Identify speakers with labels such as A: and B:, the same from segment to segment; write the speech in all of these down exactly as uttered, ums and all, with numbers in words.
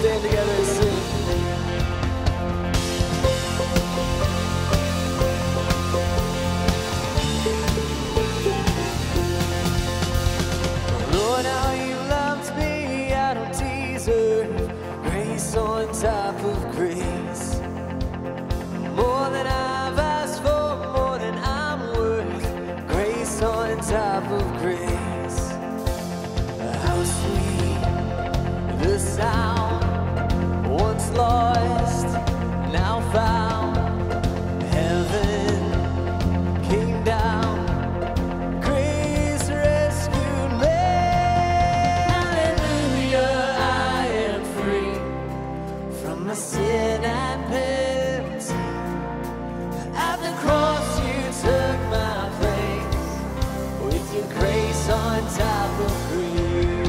A: stand together and sing. Lord, how you loved me, I don't deserve grace on top of grace. More than I've asked for, more than I'm worth, grace on top of grace. How sweet the sound, once lost, now found. Heaven came down, grace rescued me. Hallelujah, I am free from my sin and penalty. At the cross you took my place, with your grace on top of grace.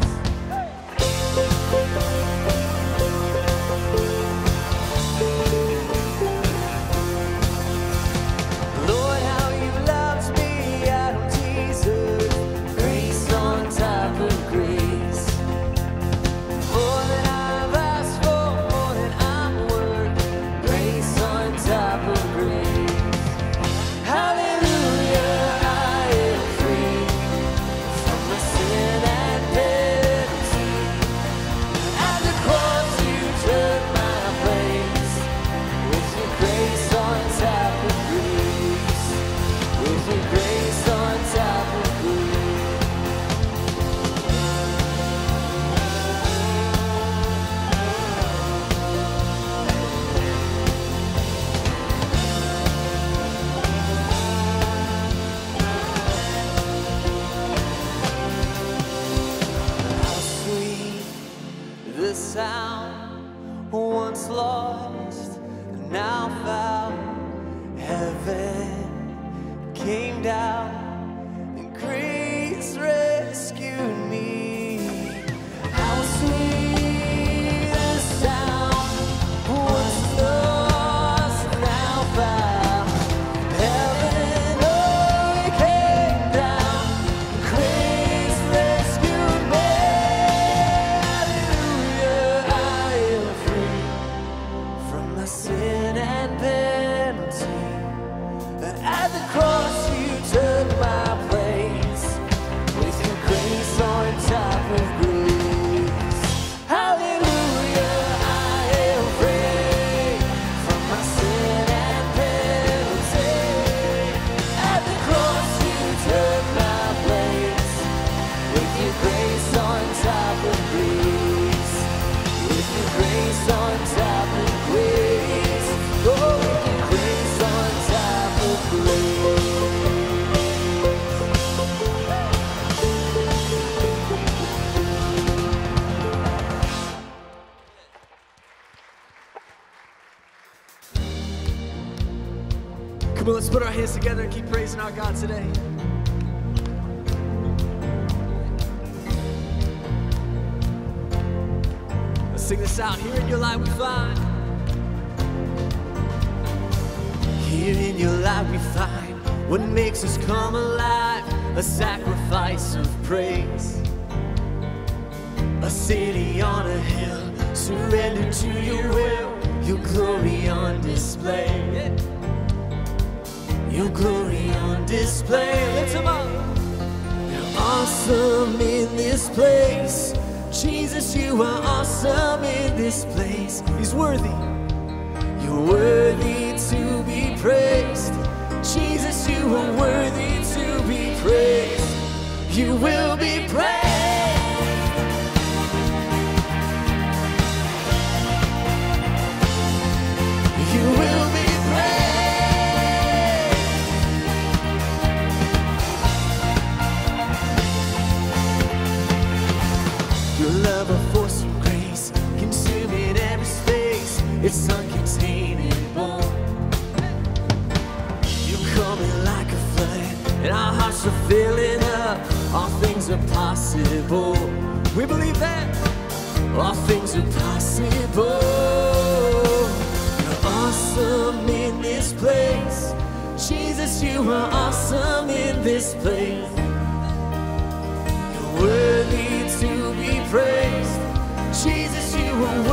A: Lord, how you loved me, I don't deserve grace on top of grace. More than I've asked for, more than I'm worth, grace on top of grace. Hallelujah, I am free from my sin and penalty. At the cross you took my place, with your grace on top of grace, with your grace on top of grace. How sweet the sound, once lost, now found. Heaven came down, and grace rescued me. How sweet the sound, once lost, now found. Heaven, oh, came down, grace rescued me. Hallelujah, I am free from my sin and penalty. At the cross you took my place, with your grace on top of grace. Hallelujah, I am free from my sin and penalty. At the cross you took my place, with your grace on top of grace, with your grace on top of grace. Oh, with your grace on top of grace. Come on, let's put our hands together and keep praising our God today. Let's sing this out. Here in your light we find. Here in your light we find what makes us come alive, a sacrifice of praise. A city on a hill, surrendered to your will, your glory on display. Your glory on display. Lift 'em up. You're awesome in this place. Jesus, you are awesome in this place. He's worthy. You're worthy to be praised. Jesus, you are worthy to be praised. You will be praised. You will be praised. Your love, a force of grace, consuming every space. It's uncontainable. You come in like a flood, and our hearts are filling up. All things are possible. We believe that. All things are possible. You're awesome in this place. Jesus, you are awesome in this place. You're worthy to be praised. Jesus, you are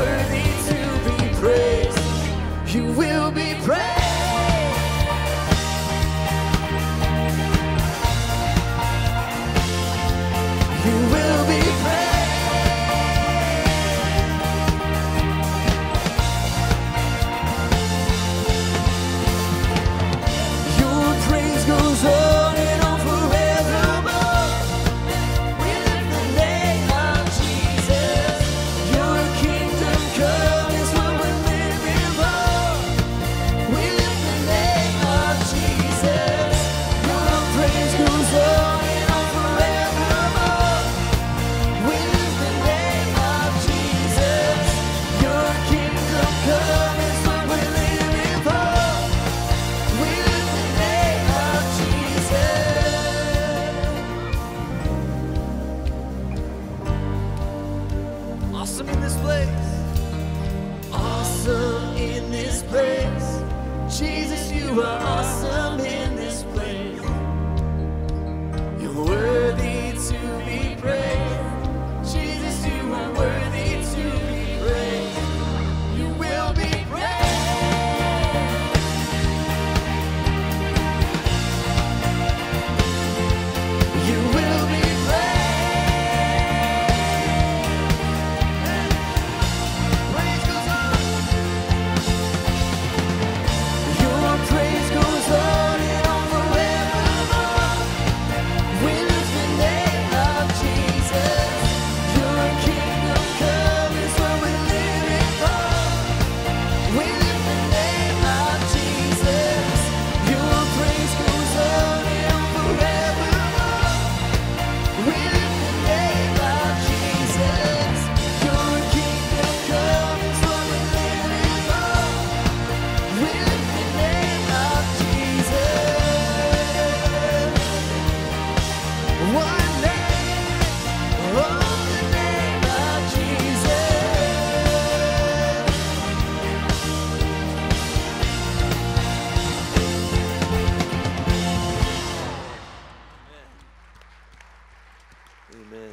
A: One name, oh, the name of Jesus. Amen.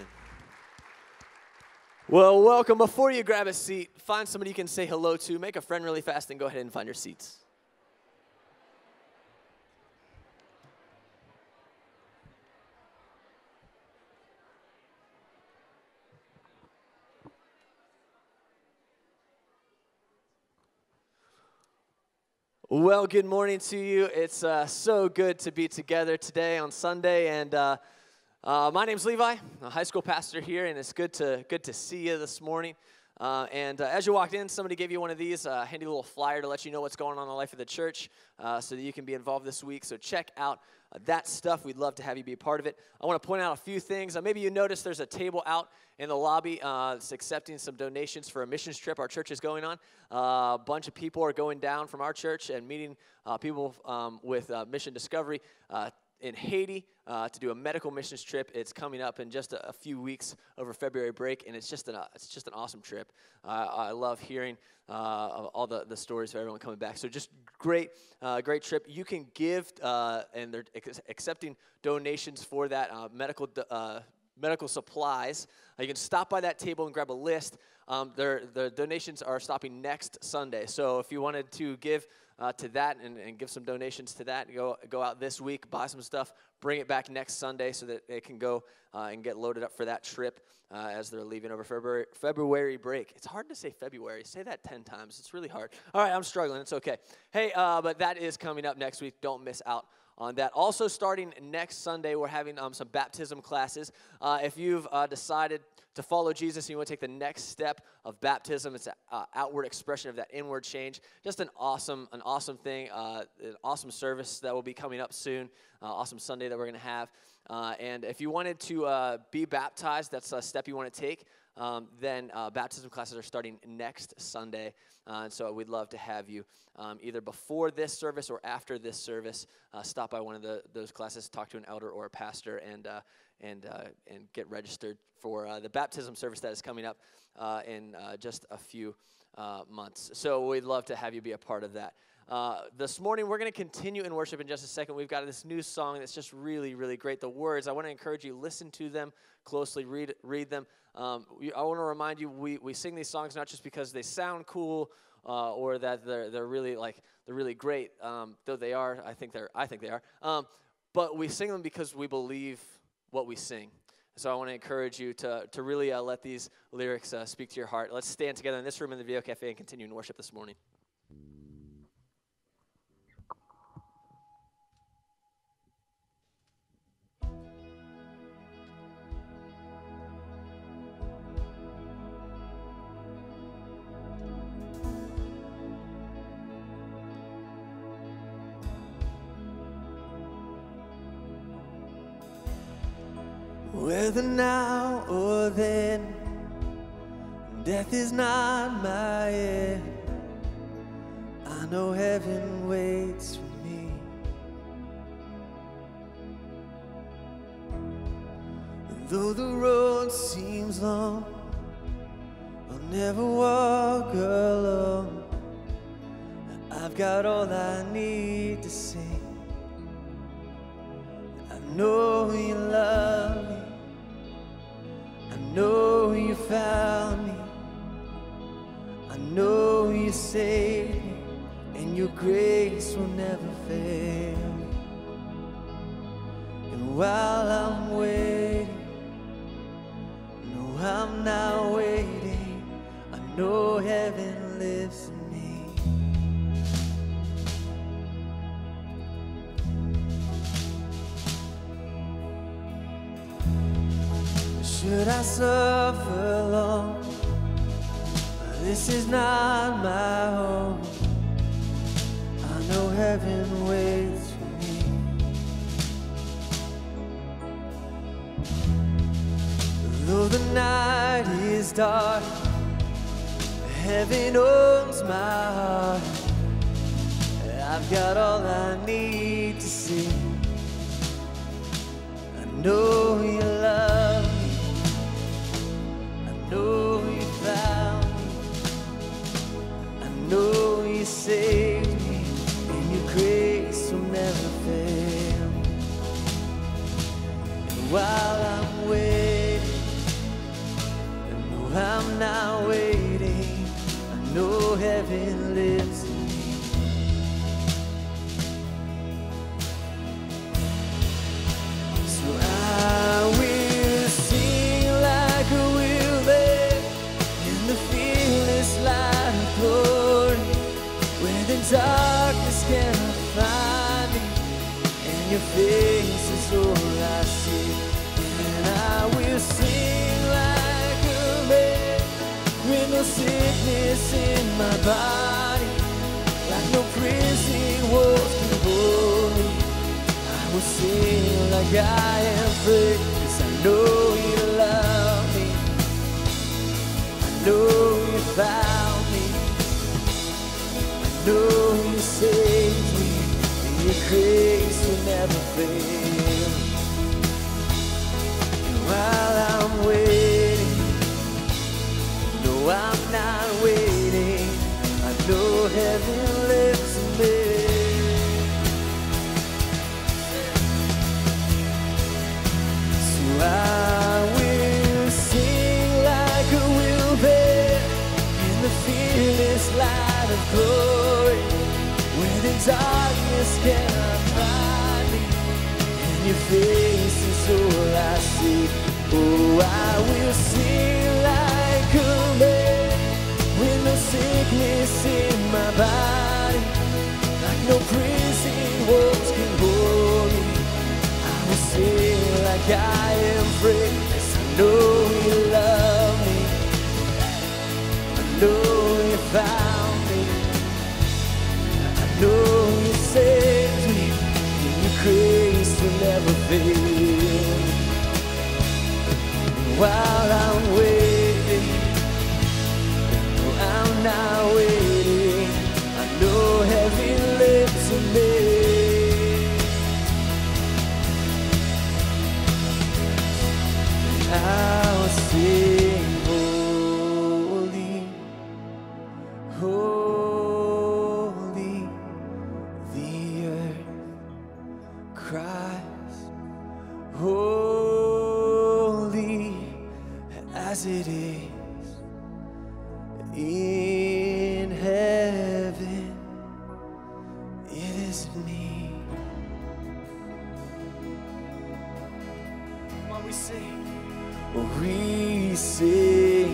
A: Well, welcome. Before you grab a seat, find somebody you can say hello to. Make a friend really fast and go ahead and find your seats. Well, good morning to you. It's uh, so good to be together today on Sunday, and uh, uh, my name's Levi. I'm a high school pastor here, and it's good to good to see you this morning. Uh, and uh, as you walked in, somebody gave you one of these, a uh, handy little flyer to let you know what's going on in the life of the church, uh, so that you can be involved this week. So check out uh, that stuff. We'd love to have you be a part of it. I want to point out a few things. Uh, maybe you noticed there's a table out in the lobby uh, that's accepting some donations for a missions trip our church is going on. Uh, a bunch of people are going down from our church and meeting uh, people um, with uh, Mission Discovery uh, in Haiti uh, to do a medical missions trip. It's coming up in just a, a few weeks over February break, and it's just an uh, it's just an awesome trip. Uh, I love hearing uh, all the, the stories of everyone coming back. So just great, uh, great trip. You can give, uh, and they're ex- accepting donations for that uh, medical uh, medical supplies. Uh, you can stop by that table and grab a list. Um, their, the donations are stopping next Sunday. So if you wanted to give uh, to that and, and give some donations to that, go go out this week, buy some stuff, bring it back next Sunday so that it can go uh, and get loaded up for that trip uh, as they're leaving over February, February break. It's hard to say February. Say that ten times. It's really hard. All right, I'm struggling. It's okay. Hey, uh, but that is coming up next week. Don't miss out on that. Also starting next Sunday, we're having um, some baptism classes. Uh, if you've uh, decided to follow Jesus and you want to take the next step of baptism, it's an uh, outward expression of that inward change. Just an awesome, an awesome thing, uh, an awesome service that will be coming up soon. Uh, awesome Sunday that we're going to have. Uh, and if you wanted to uh, be baptized, that's a step you want to take. Um, then uh, baptism classes are starting next Sunday, uh, and so we'd love to have you um, either before this service or after this service. Uh, stop by one of the, those classes, talk to an elder or a pastor, and uh, and uh, and get registered for uh, the baptism service that is coming up uh, in uh, just a few uh, months. So we'd love to have you be a part of that. Uh, this morning, we're going to continue in worship in just a second. We've got this new song that's just really, really great. The words, I want to encourage you, listen to them closely, read read them. Um, we, I want to remind you, we, we sing these songs not just because they sound cool uh, or that they're they're really like they're really great, um, though they are. I think they're I think they are. Um, but we sing them because we believe what we sing. So I want to encourage you to to really uh, let these lyrics uh, speak to your heart. Let's stand together in this room in the V O Cafe and continue in worship this morning. Whether now or then, death is not my end. I know heaven waits for me. And though the road seems long, I'll never walk alone. I've got all I need to sing. I know you love me. I know you found me. I know you saved me, and your grace will never fail me. And while I'm waiting, no, I'm not waiting. I know heaven lives in me. Should I suffer long? This is not my home. I know heaven waits for me. Though the night is dark, heaven owns my heart. I've got all I need to see. I know while I'm waiting, and though I'm not waiting, I know heaven lives in me. So I will sing like a willow in the fearless light of glory, where the darkness cannot find me, and your face is all I see. And I will sing like a man with no sickness in my body, like no prison walls can hold me. I will sing like I am free, 'cause I know you love me, I know you found me, I know you saved me, and your grace will never fail. And while I'm waiting, no, I'm not waiting, I know heaven lives in me. I will sing like a willow in the fearless light of glory, where the darkness cannot find me, and your face is all I see. Oh, I will sing like a man with no sickness in my body, like no prison walls can hold me. I will sing like I am free, 'cause I know you love me, I know you found me, I know you saved me, and your grace will never fail. And while I'm waiting, no, I'm not waiting, I know heaven lives in me. I'll sing holy, holy, the earth cries, holy, as it is in heaven, it is me. While we sing, we sing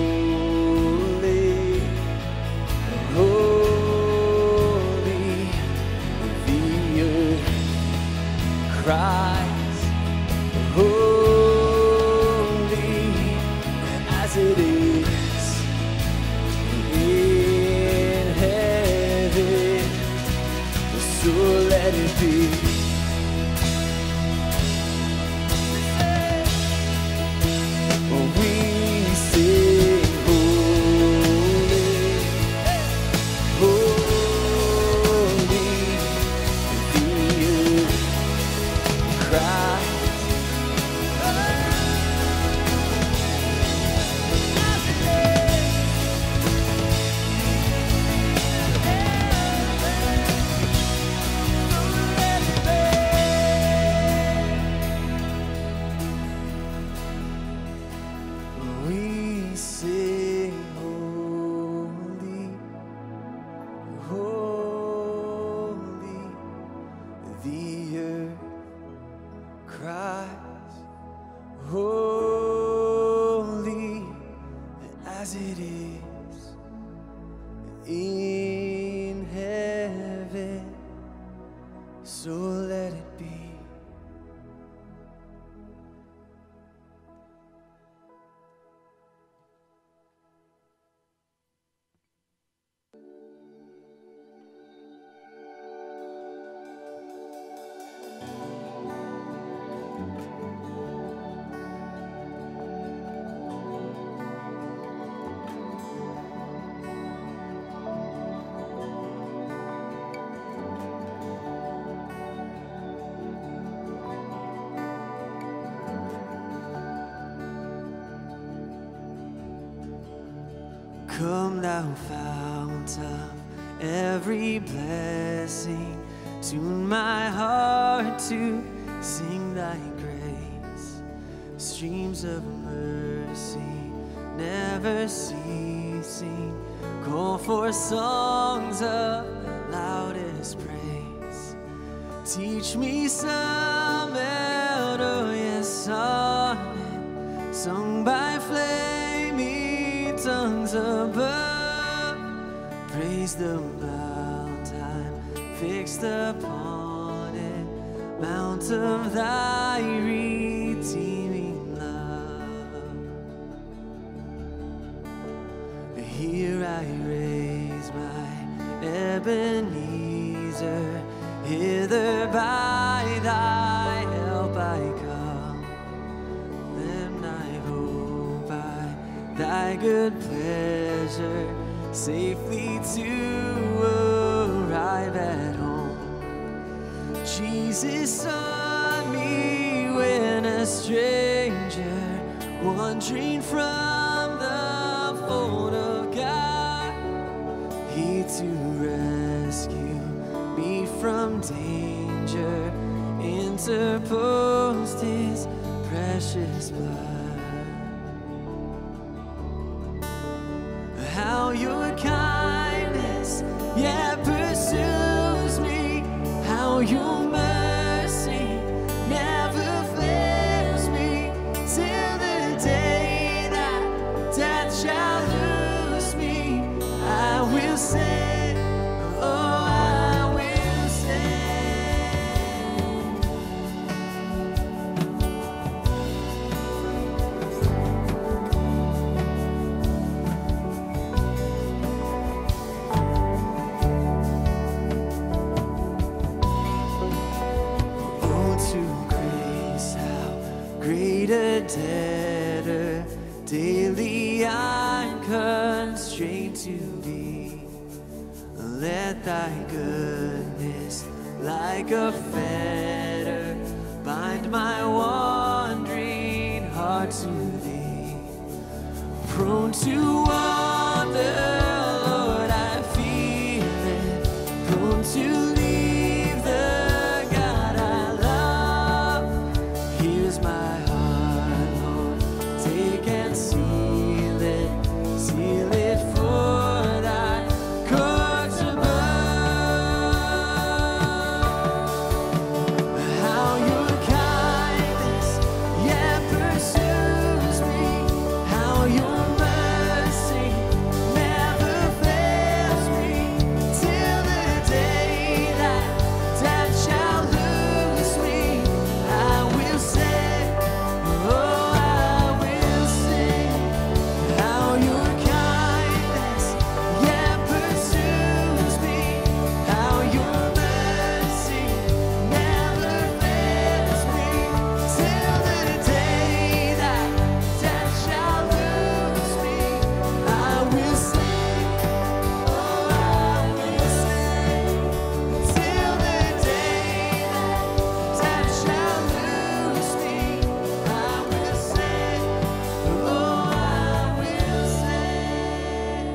A: holy, holy, the earth cries, holy, as it is in heaven, so let it be. Come thou fount of every blessing, tune my heart to sing thy grace. streams of mercy never ceasing, call for songs of loudest praise. Teach me some melodious sonnet sung by flaming tongues above. Praise the mountain fixed upon it, mount of thy redeeming love. Here I raise my Ebenezer, hither by thy help I come. Then I hope by thy good pleasure safely to arrive at home. Jesus saw me when a stranger, wandering from the fold of God. He to rescue me from danger interposed his precious blood. How your kindness yet pursues me, how your mercy never fails me, till the day that death shall lose me. I will say, oh, I will great a debtor daily I'm constrained to be. Let thy goodness like a fetter bind my wandering heart to thee. Prone to wander, Lord, I feel it, prone to leave the God I love. Here's my heart, Lord, take and seal it, seal it for thy courts above. How your kindness yet pursues me, how your mercy never fails me, till the day that death shall lose me. I will say, oh, I will sing, how your kindness yet pursues me, how your mercy never fails me, till the day that death shall lose me. I will sing, oh, I will sing, till the day that death shall lose me. I will sing, oh, I will sing.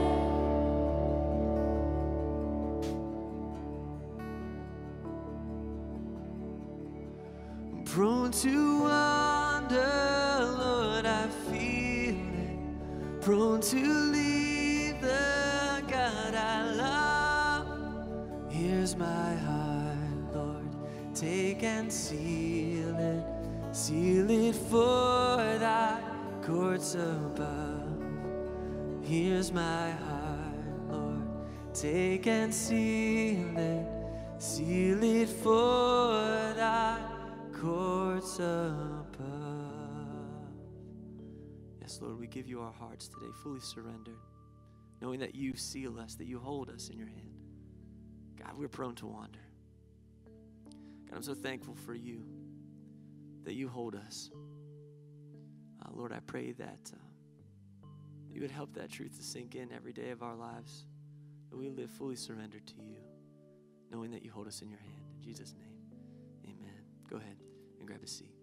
A: Prone to wander, Lord, I feel it, prone to leave the God I love. Here's my heart, Lord, take and seal it, seal it for thy courts above. Here's my heart, Lord, take and seal it, seal it for thy courts above. Yes, Lord, we give you our hearts today, fully surrendered, knowing that you seal us, that you hold us in your hand. God, we're prone to wander. God, I'm so thankful for you, that you hold us. Uh, Lord, I pray that uh, you would help that truth to sink in every day of our lives, that we live fully surrendered to you, knowing that you hold us in your hand. In Jesus' name, amen. Go ahead and grab a seat.